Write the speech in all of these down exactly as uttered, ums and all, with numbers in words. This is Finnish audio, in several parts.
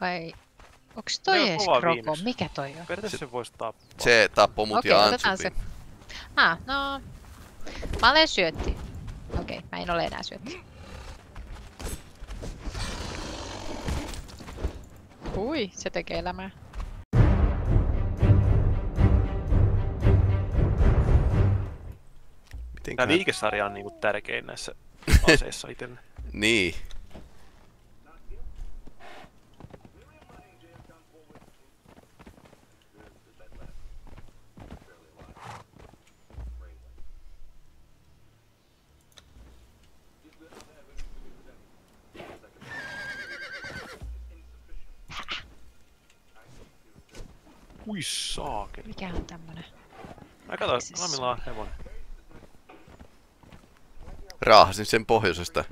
Vai onks Se toi on ees kova Kroko? viimeksi. Mikä toi on? Periaatteessa se voisi tappaa. Se tappoi mut Okei, ja otetaan se. Antsupin. Ah, no. Mä olen syötti. Okei, mä en ole enää syötti. Hui, se tekee elämää. Tää Mitenköhän... liikesarja on niinku tärkein näissä aseissa itelle. Niin. Ui saakeli. Mikä on tämmönen? Mä kato, Lamilla on hevonen. Raahasin sen pohjoisesta.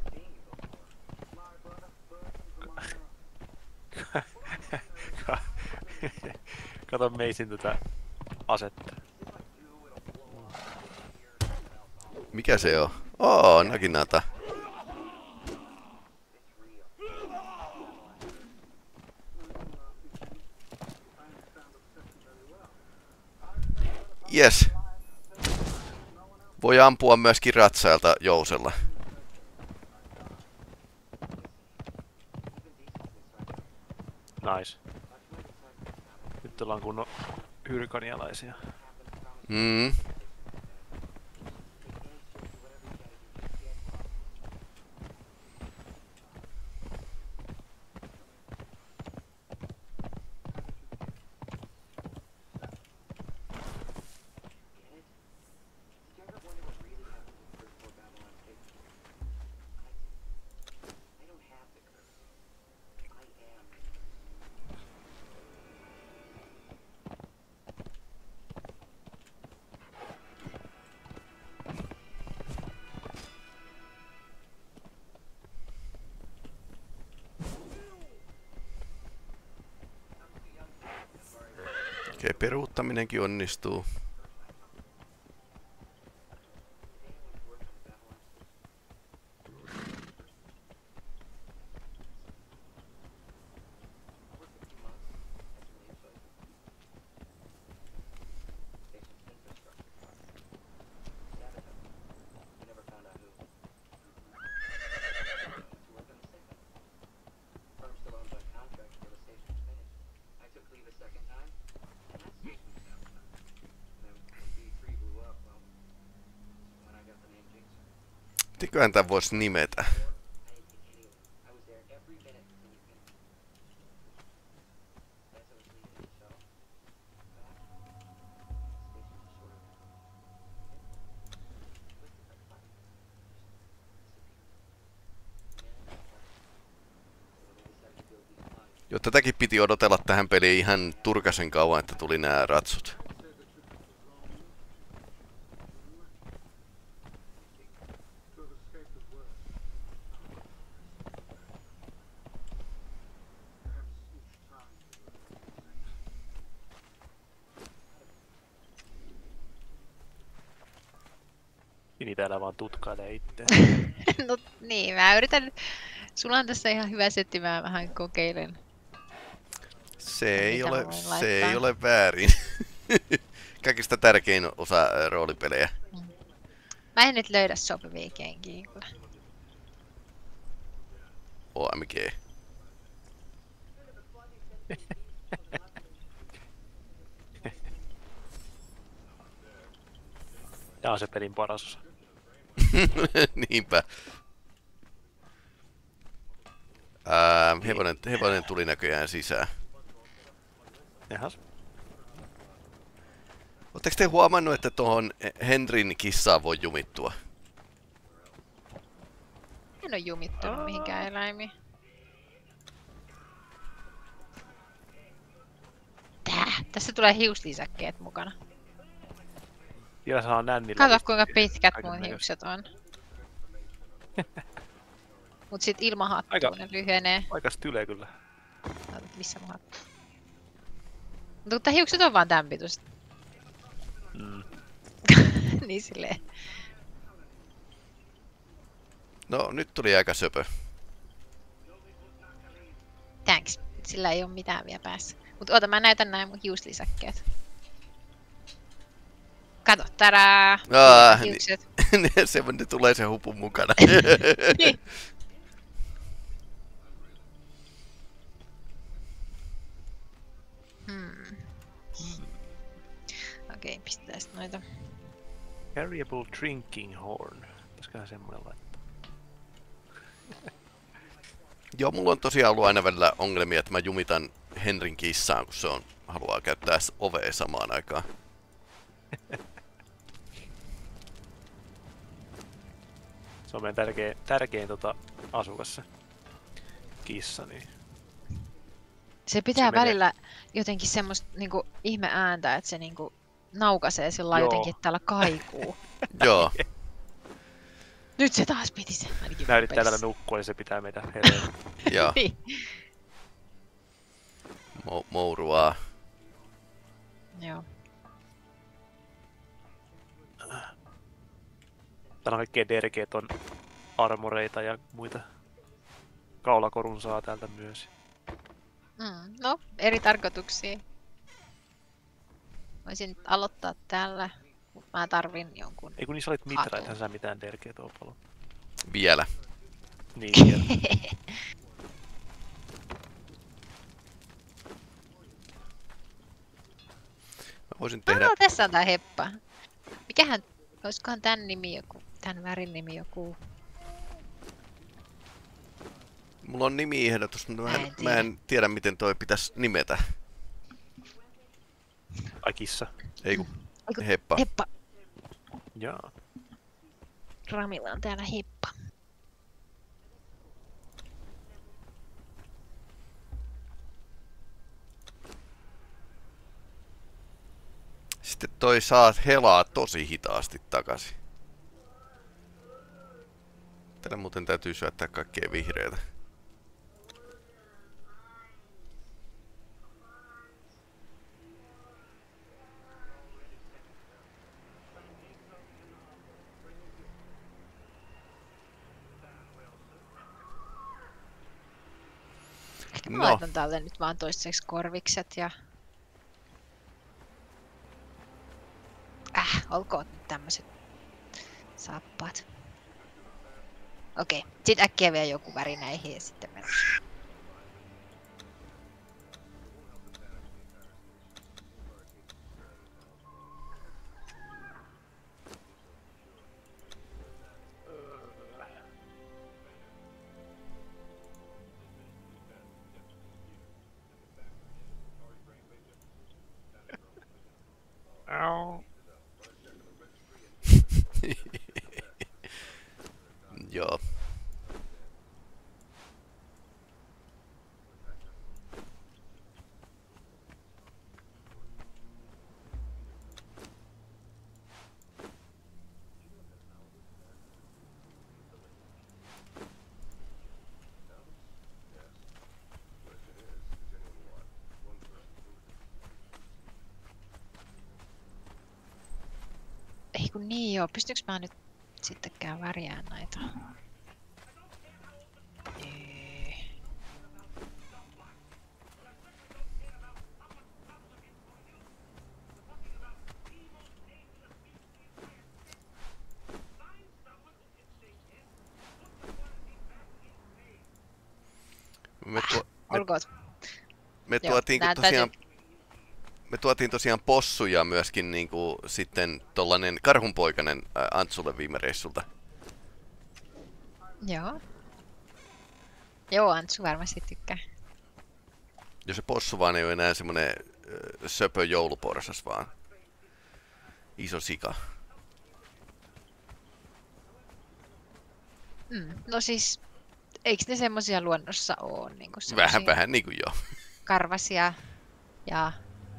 Kato meisin tätä asetta. Mikä se on? Oo, Naginata. Yes. Voi ampua myöskin ratsailta jousella. Nice. Nyt ollaan kunnon hyrkanialaisia. Mm. Okei, peruuttaminenkin onnistuu. Mitenköhän tän vois nimetä? Jo tätäkin piti odotella tähän peliin ihan turkasen kauan, että tuli nää ratsut. Niin täällä vaan tutkailee itse. No niin, mä yritän. Sulla on tässä ihan hyvä setti, mä vähän kokeilen. Se ei, Mitä ole, mä voin se laittaa? ei ole väärin. Kaikista tärkein osa ää, roolipelejä. Mä en nyt löydä sopivia kenkiä kyllä. O M G. Tää on se pelin paras osa. Niinpä. Ää, hevonen, hevonen tuli näköjään sisään. Jahas. Oletteko te huomannut, että tuohon Henrin kissaan voi jumittua? En oo jumittunut mihinkään eläimiin. Tää, tässä tulee hiuslisäkkeet mukana. Vielä saa nännillä. Kato kuinka pitkät mun Kaikennäköistä. hiukset on. Mut sit ilman hattua Aika- ne lyhenee. Aika style kyllä. Ota, missä mun hattu? Mutta kun tää hiukset on vaan tän pituiset. Mm. Niin silleen. No, nyt tuli aika söpö. Thanks. Sillä ei ole mitään vielä päässä. Mut oota, mä näytän näin mun hiuslisäkkeet. Kato, tadaa! Aa, Hiukset. ne, se, ne tulee se hupun mukana. Niin. Hmm. Okei, okay, pistetään sit noita. Carryable drinking horn. Pitäisiköhän semmoinen laittaa? Joo, mulla on tosiaan ollut aina välillä ongelmia, että mä jumitan Henrin kissaan, kun se on, haluaa käyttää ovea samaan aikaan. Se on meidän tärkein, tärkein tota, asukas se kissa, niin Se pitää Se menee. välillä jotenkin semmoista niinku ihme ääntä, että se niinku naukasee sillä Joo. jotenkin, että täällä kaikuu. Joo, Nyt se taas piti sen. Ainakin nää yrittää pelissä. täällä nukkua, niin se pitää meitä hereillä. joo. Niin. Mo- mouruaa. Joo. Täällä on kaikkea D R G on armoreita ja muita. Kaulakorun saa täältä myös. Mm, no, eri tarkoituksiin. Voisin nyt aloittaa tällä, mutta mä tarvin jonkun. Ei kun niissä olit mitra, Hatun. ethän sä mitään D R G tuo paljon. Vielä. Niin, vielä. Mä voisin tehdä... Ah, tässä on tää heppa. Mikähän, olisikohan tän nimi joku, tän värin nimi joku. Mulla on nimi-ehdotus, mutta mä Mä en, en mä en tiedä, miten toi pitäisi nimetä. Ai kissa. Ei kun Eiku, heppa. Heppa. Jaa. Ramilla on täällä heppa. Sitten toi saa helaa tosi hitaasti takaisin. Tällä muuten täytyy syöttää kaikkea vihreitä. Ehkä mä No. laitan tälle nyt vaan toistaiseksi korvikset ja... Äh, olkoon nyt tämmöset saappaat. Okei, sit äkkiä vielä joku väri näihin ja sitten mennään. Au. Joo. Ei kun niin joo, pystyykö mä nyt sittenkään värjään näitä? Ei. Me, tuo, me, Olkoon. me Joo, tuotiin nää tosiaan... Me tuotiin tosiaan possuja myöskin niinku sitten tollanen karhunpoikainen ää, Antsulle viime reissulta. Joo. Joo, Antsu varmasti tykkää. Ja se possu vaan ei ole enää semmonen ää, söpö jouluporsas, vaan iso sika. Mm. No siis, eikö ne semmosia luonnossa oo? Niin Vähän vähän niinku joo. karvasia ja...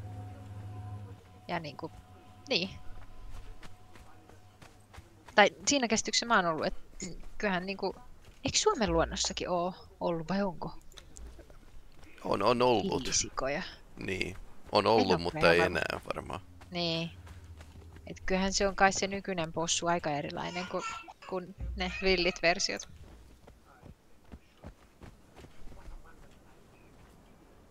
Ja niinku... Niin. Tai siinä käsityksessä mä oon ollut, että kyllähän niinku... Eikö Suomen luonnossakin oo ollut vai onko? On, on ollut. Hiilisikoja. Niin. On En oo ollut, mutta ihan ei varma. enää varmaan. Niin. Et kyllähän se on kai se nykyinen possu aika erilainen kuin, kuin ne villit versiot.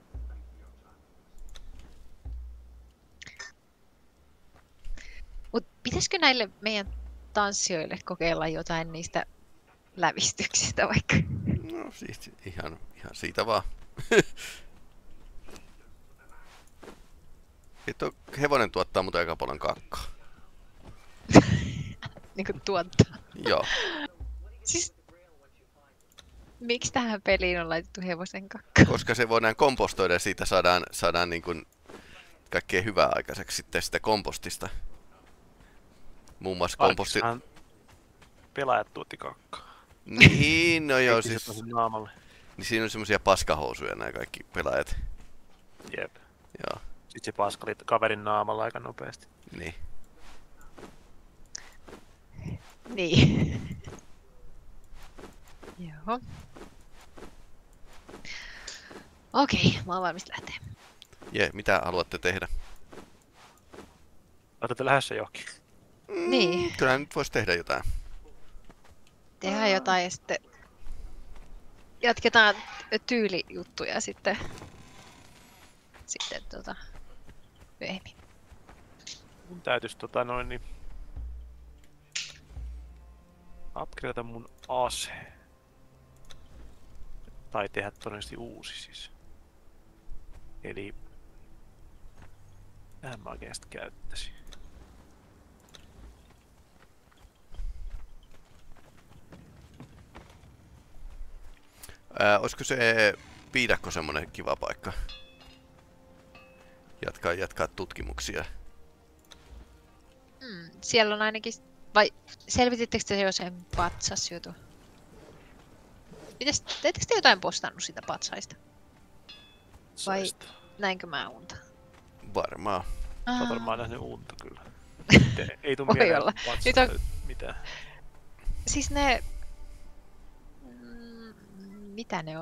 Mut pitäisikö näille meidän tanssijoille kokeilla jotain niistä lävistyksistä vaikka? No siis ihan, ihan siitä vaan. Hitto, hevonen tuottaa muuten aika paljon kakkaa. Niinku tuottaa. Joo. Siis miksi tähän peliin on laitettu hevosen kakka? Koska se voidaan kompostoida ja siitä saadaan, saadaan niin kuin kaikkea hyvää aikaiseksi sitten sitä kompostista. Muun muassa komposti... Arkissahan pelaajat tuotti kakkaa. Niin, no joo, Heitti se siis... tosi naamalle. Niin siinä on semmosia paskahousuja nämä kaikki pelaajat. Jep. Joo, Sitten se paskali kaverin naamalla aika nopeasti. niin. Niin. Joo. Okei, mä oon valmis lähteä. Je, mitä haluatte tehdä? Olette lähdössä johonkin. Niin. Kyllähän nyt voisi tehdä jotain. Tehdään jotain ja sitten jatketaan tyylijuttuja sitten. Sitten tota myöhemmin. Mun täytyis tota noin niin... upgradeata mun ase. Tai tehdä todennäköisesti uusi siis. Eli... Tähän mä oikeesti käyttäisin. Ää, olisiko se piidakko semmonen kiva paikka? Jatkaa, jatkaa tutkimuksia. Mm, siellä on ainakin... Vai selvitittekö te jo sen patsasjutu? Mites, teettekö te jotain postannut sitä patsaista? Vai Saista. näinkö mä unta? Varmaan. Sä oot Aa, varmaan nähnyt unta kyllä. Ei, ei tuu Voi mieleen olla. vatsasta Nyt on- mitään. siis ne... Mm, mitä ne on?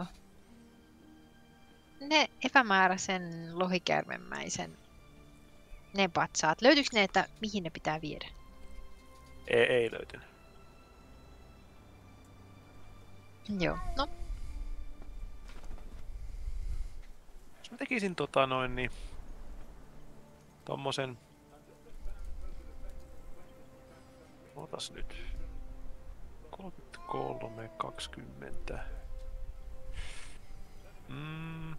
Ne epämääräisen lohikäärmemäisen... Ne patsaat. Löytyykö ne, että mihin ne pitää viedä? Ei, ei löytynyt. Joo, no. Jos mä tekisin tota noin niin... Tommosen... Otas nyt. kolmekymmentäkolme, kaksikymmentä. Mm.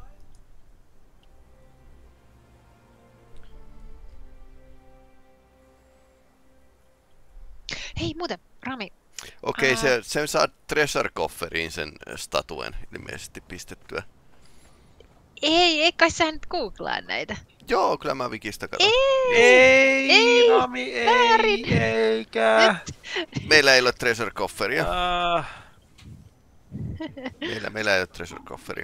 Hei muuten, Rami. Okei, Aa. se, sen saa treasure cofferiin sen statuen ilmeisesti pistettyä. Ei, ei kai sä nyt googlaa näitä. Joo, kyllä mä Wikistä katson. Ei! Ei, Ei, Rami, ei, väärin. eikä. Meillä ei ole treasure cofferia. Ah, Meillä, meillä ei ole treasure cofferia.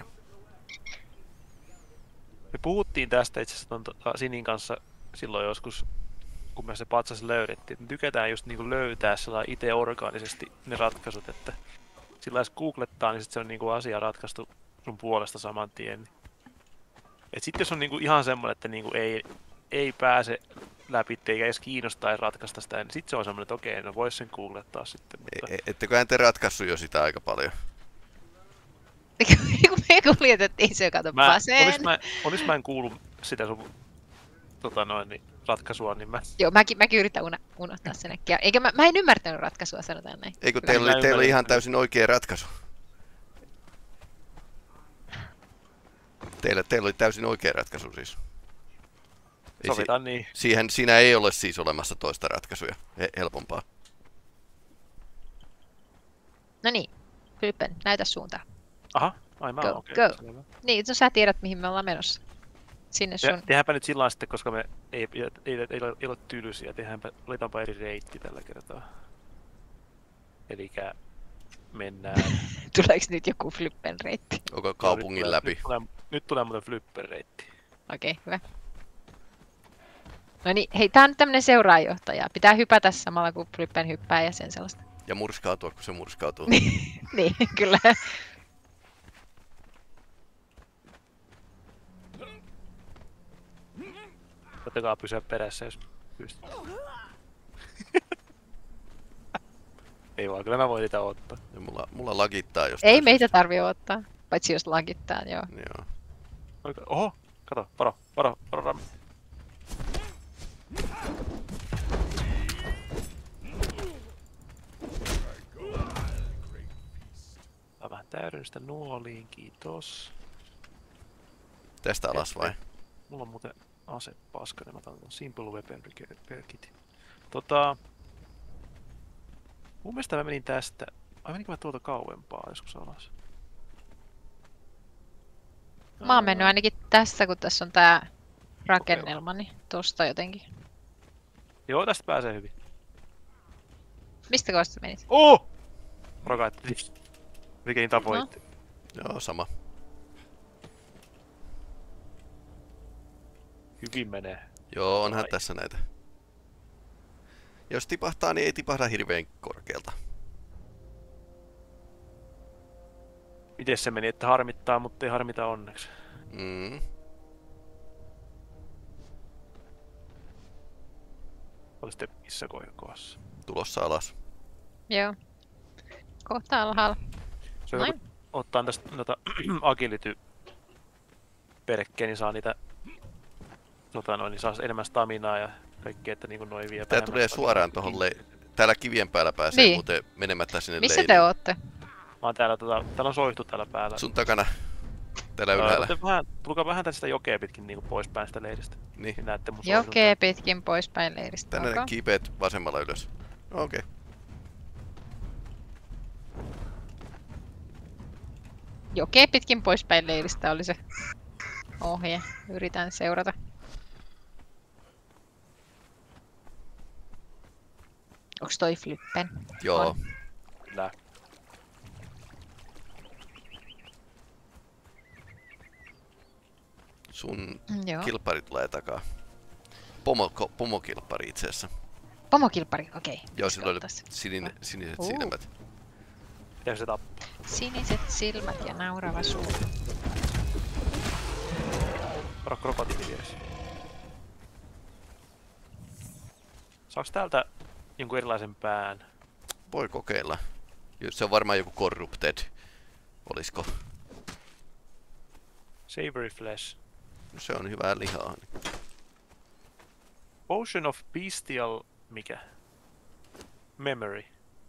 me puhuttiin tästä itse asiassa ton, tota, Sinin kanssa silloin joskus, kun me se patsas löydettiin. Me tykätään just niinku löytää sellainen itse orgaanisesti ne ratkaisut, että sillä jos googlettaa, niin sit se on niinku asia ratkaistu sun puolesta saman tien. Et sit jos on niinku ihan semmoinen, että niinku ei, ei pääse läpi eikä edes kiinnostaa ratkaista sitä, niin sit se on semmoinen, että okei, no vois sen googlettaa sitten. Mutta... E- etteköhän te ratkaissut jo sitä aika paljon? Kun me kuljetettiin se, kato Mä, paseen. olis, mä, olis mä en kuullut sitä sun tota noin, niin ratkaisua, niin mä... Joo, mäkin, mäkin yritän una, unohtaa sen äkkiä. Eikä mä, mä en ymmärtänyt ratkaisua, sanotaan näin. Eikö Kyllä teillä mä oli, teillä oli ymmärrän. ihan täysin oikea ratkaisu? Teillä, teillä oli täysin oikea ratkaisu siis. Ei si- Sovitaan niin. siihen, siinä ei ole siis olemassa toista ratkaisuja. He, helpompaa. No niin, Flippen, näytä suuntaan. Aha, ai mä Go, oon okei. go. Selvä. Niin, no sä tiedät mihin me ollaan menossa. Sinne Te, sun... tehdäänpä nyt sillä lailla sitten, koska me ei, ei, ei, ei, ole, ei ole tylsiä. Tehdäänpä, valitaanpa eri reitti tällä kertaa. Elikkä mennään... Tuleeko nyt joku Flippen reitti? Onko Nyt kaupungin tulee- läpi? Nyt tulee, nyt tulee muuten Flipper-reitti. Okei, okay, hyvä. No niin, hei, tää on nyt tämmönen seuraajohtaja. Pitää hypätä samalla kuin Flippen hyppää ja sen sellaista. Ja murskautua, kun se murskautuu. Niin, kyllä. Ottakaa pysyä perässä, jos pystyt. Ei vaan, kyllä mä voin niitä ottaa. Ja mulla, mulla lagittaa jostain Ei meitä syystä. tarvi ottaa. Paitsi jos lagittaa, joo. Joo. Oliko- Oho, kato, varo, varo, varo, Rami. täydellistä nuoliin, kiitos. Tästä alas vai? Mulla on muuten ase paska, niin mä otan Simple Weapon Repair Kit. Tota... Mun mielestä mä menin tästä... Ai meninkö mä tuolta kauempaa joskus alas? Mä oon mennyt ainakin tässä, kun tässä on tää rakennelma, niin tosta jotenkin. Joo, tästä pääsee hyvin. Mistä kohasta sä menit? Oh! Rokaitti. Mikin tapoitti. No. Joo, sama. Hyvin menee. Joo, onhan Ai. tässä näitä. Jos tipahtaa, niin ei tipahda hirveän korkealta. Miten se meni, että harmittaa, mutta ei harmita onneksi? Mm. Oli sitten missä kohdassa? Tulossa alas. Joo. Kohta alhaalla. Se on Noin. joku, ottaa tästä noita agility perkkejä, niin saa niitä tota noin, niin saa enemmän staminaa ja kaikkea, että niinku noin vie. Tää tulee suoraan tohon le... Täällä kivien päällä pääsee Niin. muuten menemättä sinne Missä leiriin. te ootte? Mä oon täällä, tota, täällä on soihtu täällä päällä. Sun takana. Täällä Öö, ylhäällä. otte vähän, tulkaa vähän tänne sitä jokea pitkin niinku poispäin sitä leiristä. Niin. Niin näette mun Jokee pitkin poispäin leiristä. Tänne Okay. kiipeet vasemmalla ylös. Okei. Okay. Jokee pitkin poispäin leiristä oli se ohje. Yritän seurata. Onks toi flippen? Joo. On. Kyllä. Sun Mm, Joo. kilppari tulee takaa. Pomo, ko, pomokilppari itse asiassa. Pomokilppari, okei. Joo, sillä oli Katsotaan. sinine, siniset Uh. silmät. Pitääkö se tappaa? Siniset silmät ja naurava suu. Varo krokotiili vieressä. Saaks täältä jonkun erilaisen pään? Voi kokeilla. Se on varmaan joku corrupted. Olisiko? Savory flesh. No, se on hyvää lihaa. Potion of bestial... mikä? Memory.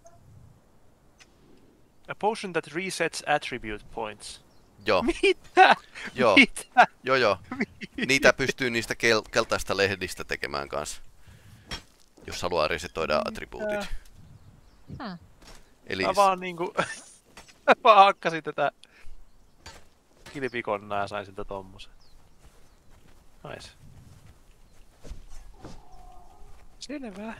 A potion that resets attribute points. Joo, Mitä? joo, Mitä? joo, joo. Niitä pystyy niistä kel keltaista lehdistä tekemään kanssa. Jos haluaa resetoida attribuutit. Hmm. Eli Mä vaan niinku... Mä vaan hakkasin tätä... kilpikonnaa ja sain siltä tommosen. Nice. Selvä.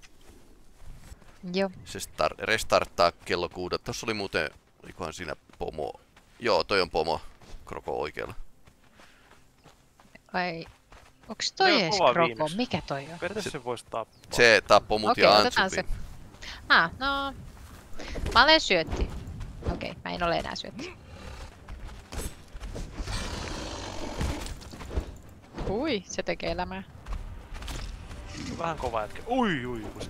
Joo. se star restarttaa kello kuuda. Tossa oli muuten, olikohan siinä pomo. Joo, toi on pomo. Kroko oikealla. Vai... Onks toi Ne on edes kova kroko? viimeksi. Mikä toi on? Periaatteessa se voisi tappaa. Se tappoi mut Okei, ja otetaan Antsupin. Ah, no... Mä olen syötti. Okei, mä en ole enää syötti. Hui, se tekee elämää. Vähän kova jätkä. Ui, ui, kun se...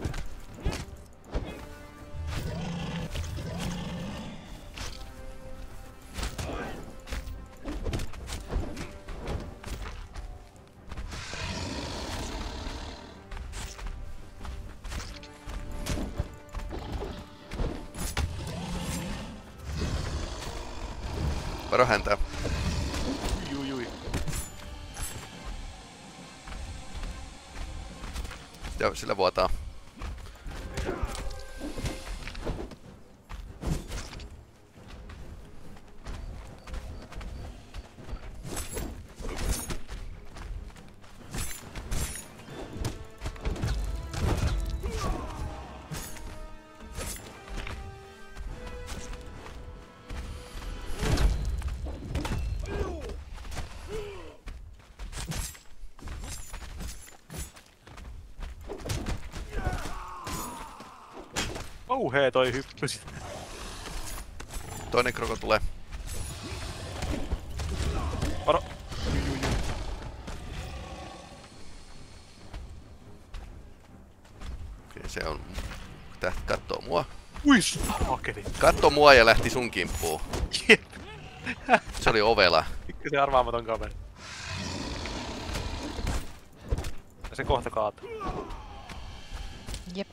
Varo häntä. Jui, jui. Joo, sillä vuotaa. Kauhee toi hyppy sit. Toinen kroko tulee. Varo. Jui, jui, jui. Okei, se on... Tää kattoo mua. Ui, sakeli. Katto mua ja lähti sun kimppuun. Jep. Se oli ovela. Pikkusen arvaamaton kaveri. Ja se kohta kaatuu. Jep.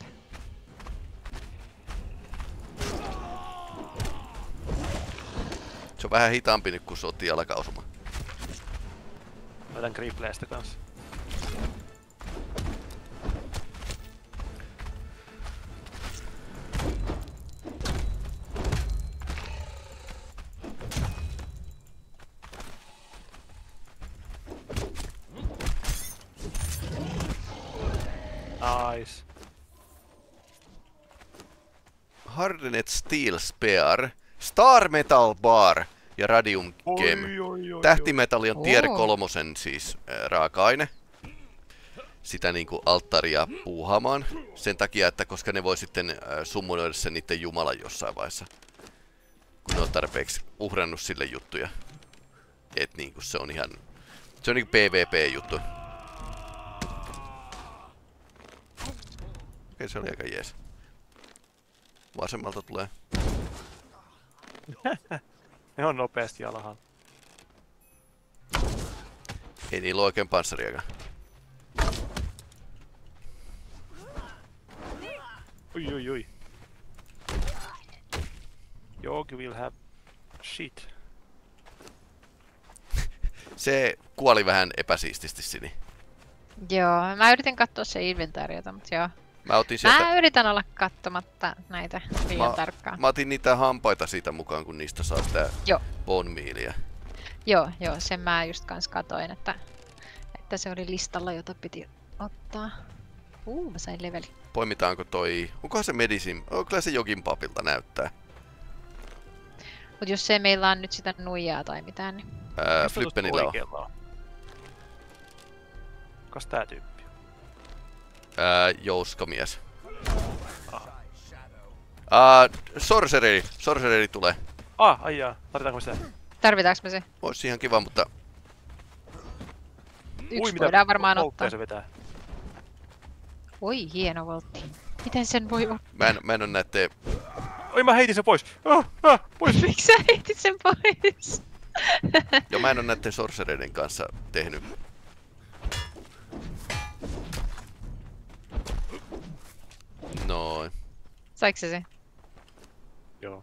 on vähän hitaampi nyt, kun se otti jalkaosuma. Laitan Gripleistä kanssa. Nice. Hardened Steel Spear, Star Metal Bar ja Radium Gem. Oi, oi, oi, Tähtimetalli on tier Oo. kolmosen siis ää, raaka-aine. Sitä niinku alttaria puuhaamaan. Sen takia, että koska ne voi sitten ää, summonoida sen niitten jumalan jossain vaiheessa. Kun ne on tarpeeksi uhrannut sille juttuja. Et niinku se on ihan... Se on niinku PvP-juttu. Okei, se oli aika jees. Vasemmalta tulee. Ne on nopeasti alhaalla. Ei niillä ole oikein panssariakaan. Ui, ui, ui. Yogi will have shit. Se kuoli vähän epäsiististi Sini. Joo, mä yritin katsoa se inventaariota, mutta joo. Mä otin sieltä... Mä yritän olla katsomatta näitä liian Mä- tarkkaan. Mä otin niitä hampaita siitä mukaan, kun niistä saa sitä Joo. bone mealia. Joo, joo, sen mä just kans katoin, että, että se oli listalla, jota piti ottaa. Uu, mä sain leveli. Poimitaanko toi... Onkohan se medicine? Oh, kyllä se jokin papilta näyttää. Mut jos se meillä on nyt sitä nuijaa tai mitään, niin... Ää, Missä Flyppenillä on. oikealla on? Kas tää tyyppi? Ää, jouskamies. Aha. Ää, sorcerer. Sorcerer tulee. Ah, ai jaa. Tarvitaanko me sitä? Tarvitaanko me se? Ois ihan kiva, mutta... Yksi voidaan varmaan voltteja ottaa. se vetää. Oi, hieno voltti. Miten sen voi ottaa? Mä en, mä en oo näette... Oi, mä heitin sen pois! Ah, ah, pois! Miksi sä heitit sen pois? Jo mä en oo näitten sorcereiden kanssa tehnyt. Noin. Saiko se se? Joo.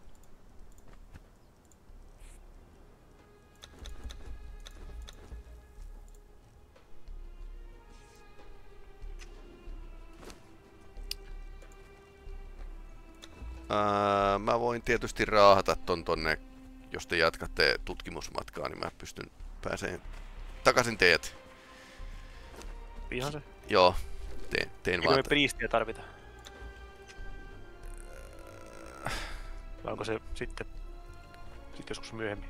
Ää, mä voin tietysti raahata ton tonne, jos te jatkatte tutkimusmatkaa, niin mä pystyn pääseen takaisin teidät. Ihan se. Joo, teen, teen Eikö vaan. me priistiä tarvita? Vai onko se sitten... Sitten joskus myöhemmin?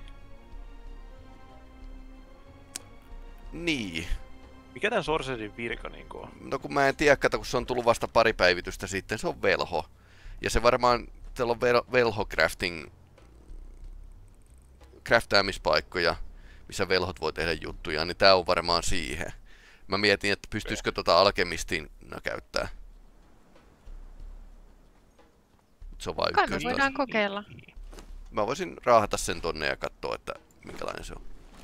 Niin. Mikä tän sorcerin virka niinku on? No kun mä en tiedä, kato, kun se on tullut vasta pari päivitystä sitten, se on velho. Ja se varmaan, teillä on vel, velho crafting, craftaamispaikkoja, missä velhot voi tehdä juttuja, niin tää on varmaan siihen. Mä mietin, että pystyisikö tota alkemistina käyttää. Se on vaan Kai me ykköstaso. voidaan kokeilla. Mä voisin raahata sen tonne ja katsoa, että minkälainen se on.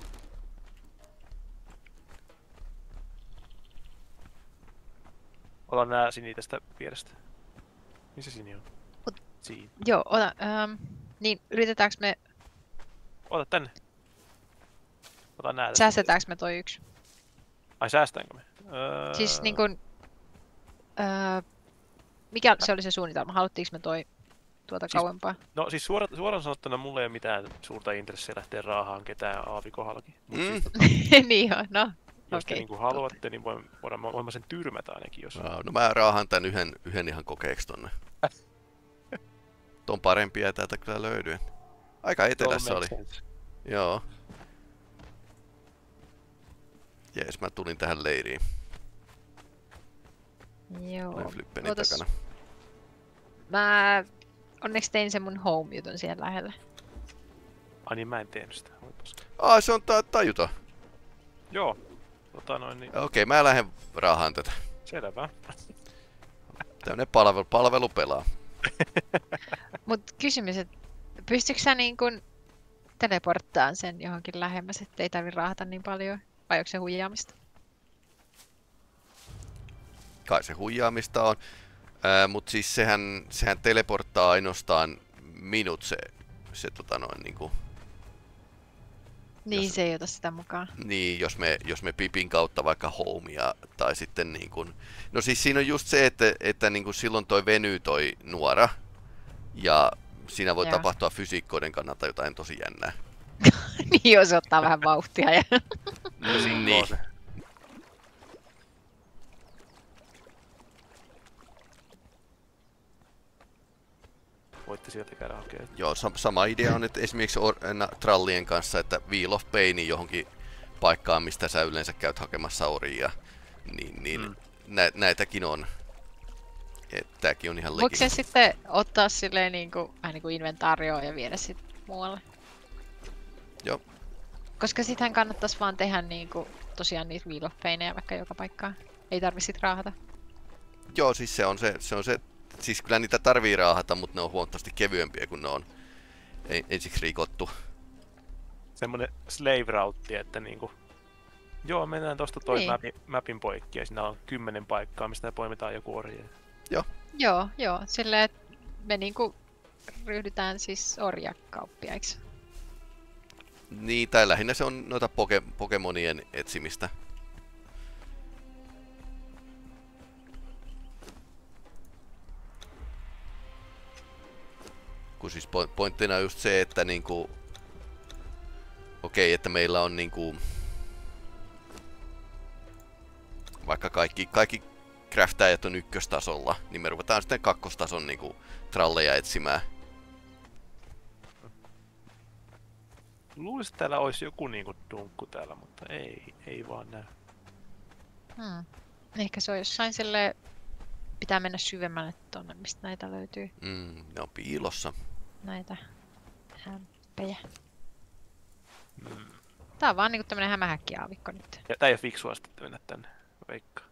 Ota nää Sini tästä vierestä. Missä Sini on? Ot- Siinä. Joo, ota, ähm, niin yritetäänkö me, Ota tänne. Ota nää tästä. säästetäänkö me toi yksi? Ai säästäänkö me? Öö... Siis niin kun, öö, mikä se oli se suunnitelma? Haluttiinko me toi tuota Siis- kauempaa? No siis suora, suoraan sanottuna mulla ei ole mitään suurta intressiä lähteä raahaan ketään aavikohdallakin. Mut Mm. siis, tota, niin joo, no. jos te okei, niinku haluatte, niin voin, voidaan, voin mä sen tyrmätä ainakin, jos... Aa, no mä raahan tän yhden, yhden ihan kokeeksi tonne. Ton parempia ei täältä kyllä löydy. Aika etelässä oli. Joo. Jees, mä tulin tähän leiriin. Joo. Olen Flyppenin Ootas. takana. Mä onneksi tein sen mun home-jutun siellä lähellä. Ai niin, mä en tehnyt sitä. Oi paska. Aa, se on ta tajuta. Joo. Tota noin, niin Okei, mä lähden raahaan tätä. selvä. Tämmönen palvelu, palvelu pelaa. Mut kysymys, että pystytkö sä niin kun teleporttaan sen johonkin lähemmäs, ettei tarvi raahata niin paljon? Vai onko se huijaamista? Kai se huijaamista on. Ää, mut siis sehän, sehän teleporttaa ainoastaan minut se, se tota noin niinku Niin, Jos- se ei ota sitä mukaan. Niin, jos me, jos me pipin kautta vaikka homea tai sitten niin kuin... No siis siinä on just se, että, että niin kuin silloin toi venyy toi nuora. Ja siinä voi Joo. tapahtua fysiikkoiden kannalta jotain tosi jännää. Niin, jos ottaa vähän vauhtia. Ja... Niin. Se. Voitte sieltä käydä hakemaan. Joo, sa- sama idea on, että esimerkiksi or- na- trallien kanssa, että Wheel of Pain johonkin paikkaan, mistä sä yleensä käyt hakemassa oria, niin, niin Mm. nä- näitäkin on. Et tääkin on ihan Voiko legi. se sitten ottaa silleen niinku, vähän niinku inventaarioon ja viedä sit muualle? Joo. Koska sitähän kannattaisi vaan tehdä niinku, tosiaan niitä Wheel of Paineja vaikka joka paikkaan. Ei tarvi sit raahata. Joo, siis se on se, se on se, siis kyllä niitä tarvii raahata, mutta ne on huomattavasti kevyempiä, kun ne on en- ensiksi rikottu. Semmonen slave route, että niinku... Joo, mennään tosta toi Niin. mapin, mapin poikki ja siinä on kymmenen paikkaa, mistä me poimitaan joku orje. Joo, joo. Silleen, että me niinku ryhdytään siis orjakauppiaiksi. Niin, tai lähinnä se on noita poke- Pokemonien etsimistä. Kun siis po- pointtina on just se, että niinku... Okei, että meillä on niinku... Vaikka kaikki, kaikki craftaajat on ykköstasolla, niin me ruvetaan sitten kakkostason niinku tralleja etsimään. Luulisin, että täällä olisi joku niinku dunkku täällä, mutta ei, ei vaan näy. Hmm. Ehkä se on jossain silleen, pitää mennä syvemmälle tonne, mistä näitä löytyy. Mm, ne on piilossa. Näitä hämpejä. Mm. Tää on vaan niinku tämmönen hämähäkkiaavikko nyt. Ja tää ei ole fiksua sitten mennä tänne, veikkaa.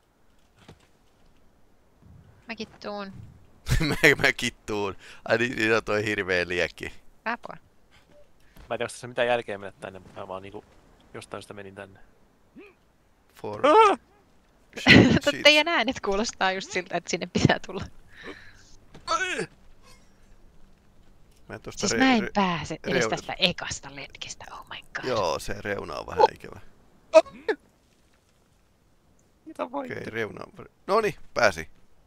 Mäkin tuun. mä, mä kittuun. Ai niin, siinä on toi hirveä liekki. Apua. Mä en tiedä, onko tässä mitään jälkeä mennä tänne, mä vaan niinku jostain sitä menin tänne. For... Mutta teidän äänet kuulostaa just siltä, että sinne pitää tulla. Mä en tosta Siis re- mä en re- pääse edes reuna- tästä ekasta letkestä, oh my god. Joo, se reuna on vähän ikävä. Mitä voi? Okei, reuna on... Noni, pääsi.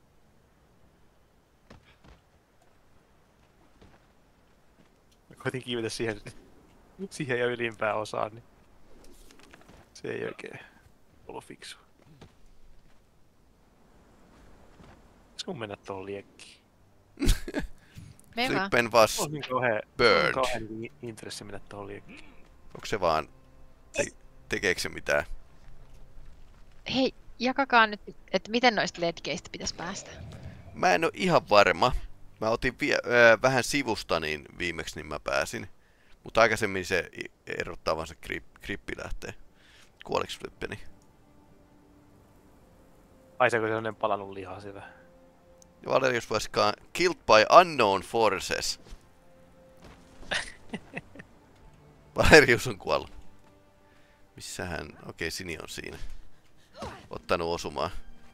Mä koitin kiivetä siihen, siihen ja ylimpään osaan, niin se ei oikein ollut fiksu. Pitäisikö mun mennä tuohon liekkiin? Me vaan. Flippen was On niin kauhea, burned. on kauhea niin intressi mennä tuohon liekkiin. Onko se vaan... Te- tekeekö se mitään? Hei, jakakaa nyt, että miten noista letkeistä pitäisi päästä. Mä en oo ihan varma. Mä otin vie- äh, vähän sivusta niin viimeksi, niin mä pääsin. Mutta aikaisemmin se i- erottaa vaan se grip- grippi lähtee. Kuoliks Flippeni? Aiseeko sellainen palannut liha siellä? Valerius vastaan killed by unknown forces. Valerius on kuollut. Missähän? Okei, Sini on siinä. Ottanut osumaan.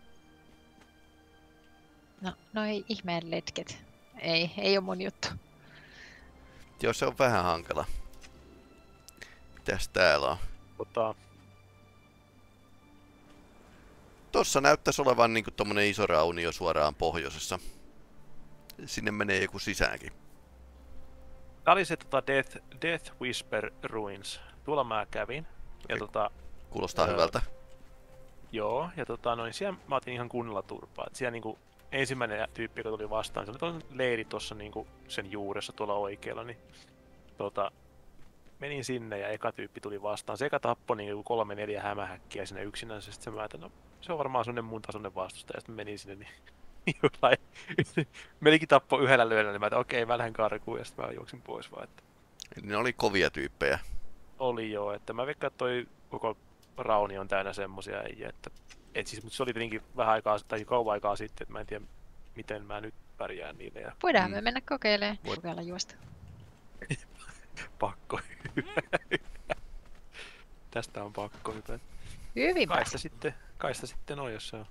No, no ei ihmeen letket. Ei, ei oo mun juttu. Joo, se on vähän hankala. Mitäs täällä on? Tota, Tossa näyttäisi olevan niinku tommonen iso raunio suoraan pohjoisessa. Sinne menee joku sisäänkin. tää oli se tota Death, Death Whisper Ruins. Tuolla mä kävin. Ja Okei. tota, Kuulostaa Öö, hyvältä. joo, ja tota noin, siellä mä otin ihan kunnolla turpaa. Et siellä niinku ensimmäinen tyyppi, joka tuli vastaan, se oli tuolla leiri tuossa niinku sen juuressa tuolla oikealla, niin tota, menin sinne ja eka tyyppi tuli vastaan. Se eka tappoi niinku kolme neljä hämähäkkiä sinne yksinänsä, sitten mä ajattelin, no se on varmaan sellainen mun tasoinen vastustaja, ja sitten menin sinne, niin jollain, menikin tappoi yhdellä lyönnillä, niin mä ajattelin, okei, mä lähden karkuun, ja sitten mä juoksin pois vaan, että Eli ne oli kovia tyyppejä. oli joo, että mä veikkaan, että toi koko rauni on täynnä semmosia äijä, että et siis, mutta se oli tietenkin vähän aikaa, tai kauan aikaa sitten, että mä en tiedä, miten mä nyt pärjään niille, ja Voidaan Mm. me mennä kokeilemaan. Voit- Kokeilla juosta. pakko tästä on pakko hypätä. Hyvin Kai pääsi. sitä sitten, kai sitä sitten on, jos se on.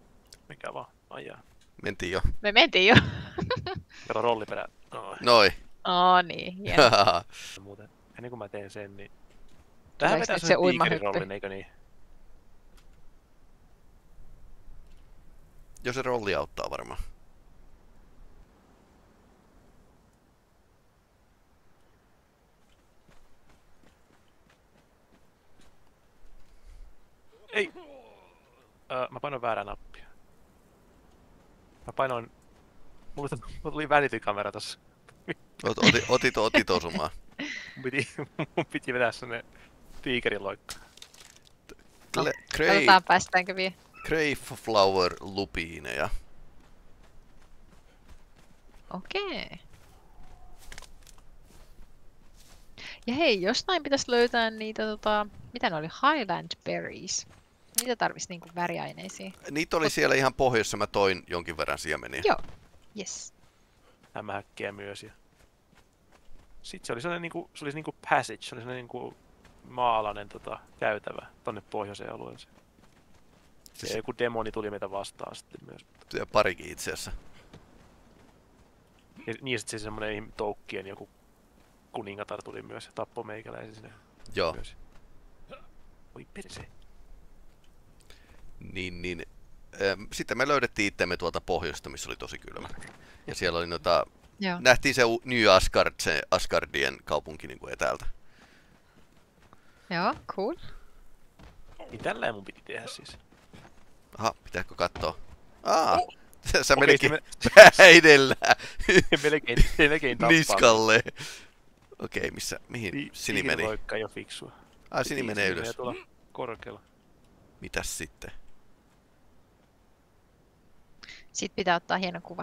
Mikä vaan, ajaa. Mentiin jo. Me mentiin jo. Kato rolliperä. No, Noi. Oh niin, hieno. Muuten, ennen kuin mä teen sen, niin... Tähän Tuleeko vetää nyt se sen uimahyppy? tiikerirollin, eikö niin? Jos se rolli auttaa varmaan. Ei! Öö, mä painoin väärää nappia. Mä painoin... Mulla tuli, mulla tuli välitykamera tossa. Ot, otit, otit, otit osumaan. Mun piti, mun piti vetää sellainen tiikeriloikka. Le, Grey, Katsotaan päästäänkö vielä. Greyflower lupiineja. Okei. Ja hei, jostain pitäisi löytää niitä, tota, mitä ne oli, Highland Berries. Niitä tarvitsisi niinku väriaineisiin. Niitä oli siellä ihan pohjassa, mä toin jonkin verran siemeniä. Joo, yes. Hämähäkkiä myös. Ja... Sitten se oli sellainen niinku, se oli niinku passage, se oli sellainen niinku maalainen tota, käytävä tonne pohjoiseen alueeseen. Siis- Ja joku demoni tuli meitä vastaan sitten myös. Ja parikin itse asiassa. Ja niin sitten se semmonen toukkien joku kuningatar tuli myös ja tappoi meikäläisen sinne Joo. myös. Oi perse. Niin, niin. Ähm, Sitten me löydettiin itsemme tuolta pohjoista, missä oli tosi kylmä. Ja siellä oli noita... Joo. Nähtiin se u- New Asgard, se Asgardien kaupunki niin kuin etäältä. Joo, cool. Niin tälleen mun piti tehdä siis. Aha, pitääkö katsoa? Aa, Oh. sä Okei, menekin me- päidellä melkein, melkein tappaa. niskalle. Okei, missä, mihin Ti- Sini meni? tiikeriloikka ei oo fiksua. Ai, Sini menee Sini ylös. tuolla korkealla. Mitäs sitten? Sitten pitää ottaa hieno kuva.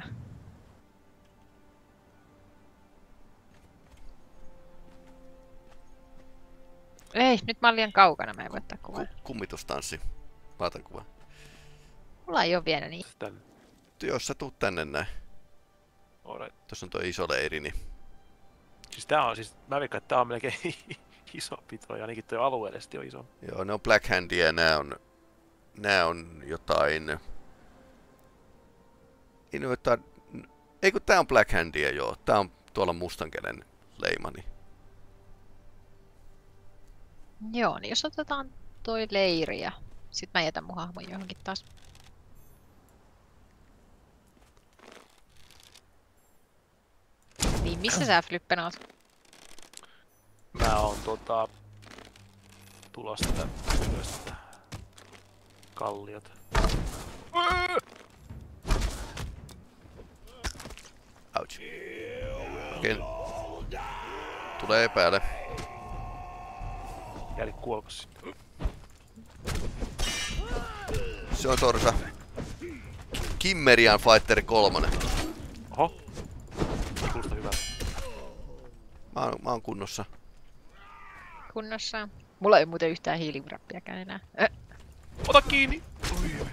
Ei, nyt mä oon liian kaukana, mä en voi ottaa kuvaa. Ku- kummitustanssi. Mä otan kuvan. Mulla ei oo vielä niin. Tänne. Jos sä tuut tänne näin. Alright. Tuossa on tuo iso leiri, niin... Siis tää on siis, mä veikkaan, että tää on melkein isompi toi, ainakin toi alueellisesti on iso. Joo, ne on Black Handia ja nää on... Nää on jotain... Ei ne ole jotain... Ei kun tää on Black Handia, joo. Tää on tuolla mustankelen leima, niin... Joo, niin jos otetaan toi leiri ja sit mä jätän mun hahmon johonkin taas. Niin, missä sä Flippen oot? Mä oon tota... tulossa tätä ylös tätä kalliota. Ouch. Okei. Tulee päälle. Jääli kuolkos sitten. Se on Sorsa. Kimmerian Fighter kolme. Oho! Ei kuulosta hyvältä. Mä oon, mä oon kunnossa. Kunnossa. Mulla ei muuten yhtään hiilivrappiakaan enää. Ö, Ota kiinni! Oi, oi.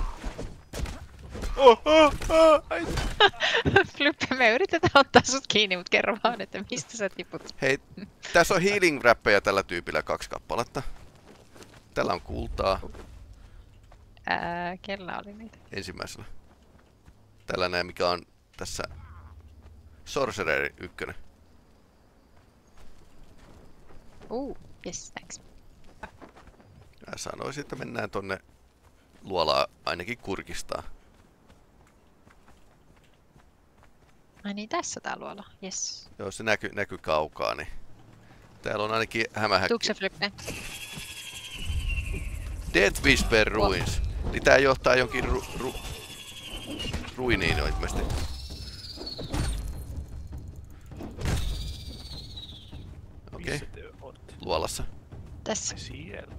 Oh, oh, oh, ai. Flippe, me yritetään ottaa sut kiinni, mut kerro vaan, että mistä sä tiput. Hei, tässä on healing wrappeja tällä tyypillä kaksi kappaletta. Tällä on kultaa Ää, kellä oli niitä? ensimmäisellä. Tällä näin, mikä on tässä Sorcerer ykkönen. Uh, yes, thanks. Mä sanoisin, että mennään tonne luolaa ainakin kurkistaa. Ai niin, tässä tää luola. Yes. Joo, se näky, näky kaukaa, niin täällä on ainakin hämähäkki. Tuuko se Flippe? Death Whisper Ruins. Niin tää johtaa jonkin ru, ru, ruiniin ilmeisesti. Okei, Missä te ootte? luolassa. Tässä. Ai siellä.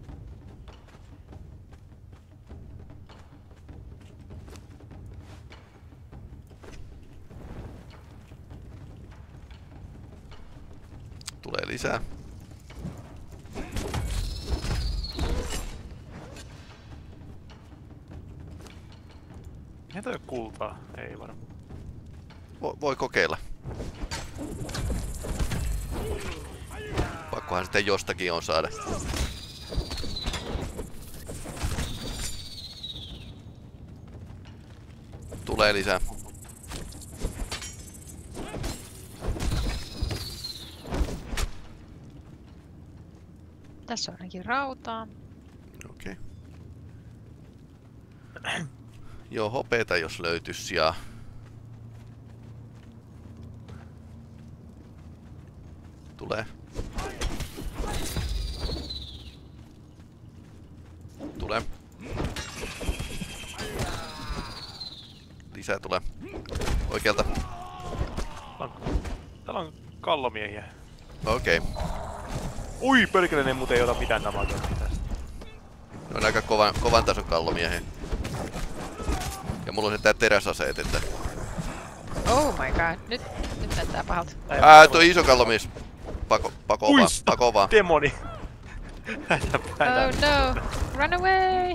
Tulee lisää. Eihän toi oo kultaa. Ei varmaan. Vo, voi kokeilla. Pakkohan sitten jostakin on saada. Tulee lisää. Tässä on ainakin rautaa. Okei. Okay. Joo, hopeeta jos löytys ja... Tulee. Tulee. Lisää tulee. Oikealta. Täällä on kallomiehiä. Okei. Okay. Ui, perkele, ne muuten ei ota mitään namakia tästä. Ne on aika kovan, kovan tason kallomiehiä. Ja mulla on se tää teräsaseet, että... Oh my god, nyt, nyt näyttää pahalta. Ää, tuo iso kallomies. Pako, pako vaan, pako vaan. Demoni! Oh no, run away!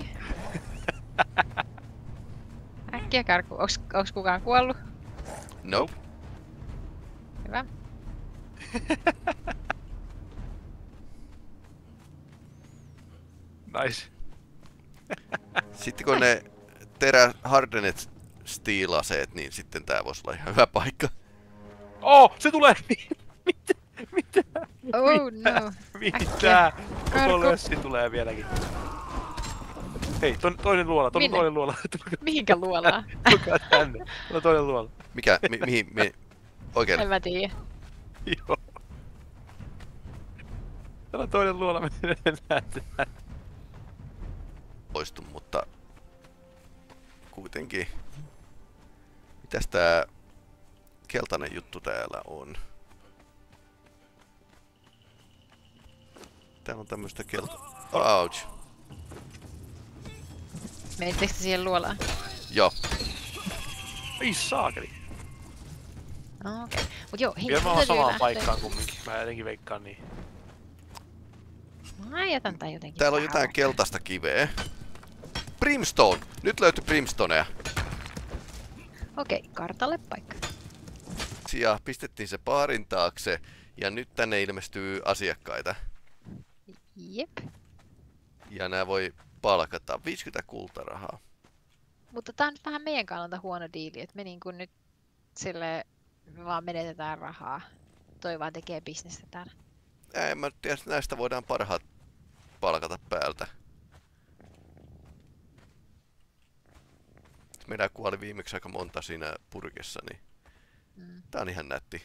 Äkkiä karku. Onks, onks kukaan kuollut? Nope. Hyvä. Nice. Sitten kun ne terä hardened steel-aseet, niin sitten tää voisi olla ihan hyvä paikka. Oh, se tulee! Mitä? Mitä? Oh no. Mitä? Karku. Koko lössi tulee vieläkin. Hei, to, toinen luola, toinen Minne? toinen luola. Mihinkä luolaa? Tulkaa tänne. Tuolla on toinen luola. Mikä, mi, mihin, mi, oikein? En mä tiedä. Joo. Täällä on toinen luola, mennään tänne. Poistu, mutta kuitenkin. Mitäs tää keltainen juttu täällä on? Täällä on tämmöstä kelta... Ouch. Menittekö te siihen luolaan? Joo. Ai saakeli. Oh, okei. Okay. Mut joo, hei, Kyllä mä oon täytyy samaan lähteä. paikkaan kumminkin. Mä jotenkin veikkaan niin. Mä jätän tän jotenkin. Täällä on vähän jotain keltaista kiveä. Brimstone! Nyt löytyi brimstonea. Okei, okay, kartalle paikka. Ja pistettiin se baarin taakse. Ja nyt tänne ilmestyy asiakkaita. Jep. Ja nää voi palkata viisikymmentä kultarahaa. Mutta tää on nyt vähän meidän kannalta huono diili, että me niin kun nyt sille me vaan menetetään rahaa. Toi vaan tekee bisnestä täällä. En mä tiedä, näistä voidaan parhaat palkata päältä. Meidän kuoli viimeksi aika monta siinä purkissa, niin Mm. tää on ihan nätti.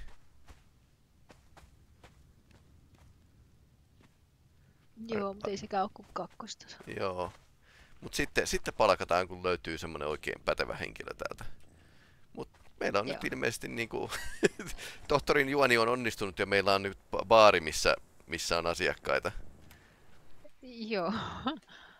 Joo, mutta ei sekään oo kuin kakkosta. Joo. Mut sitten, sitten palkataan, kun löytyy semmonen oikein pätevä henkilö täältä. Mut meillä on Joo. nyt ilmeisesti niinku... tohtorin juoni on onnistunut ja meillä on nyt ba- baari, missä, missä on asiakkaita. Joo.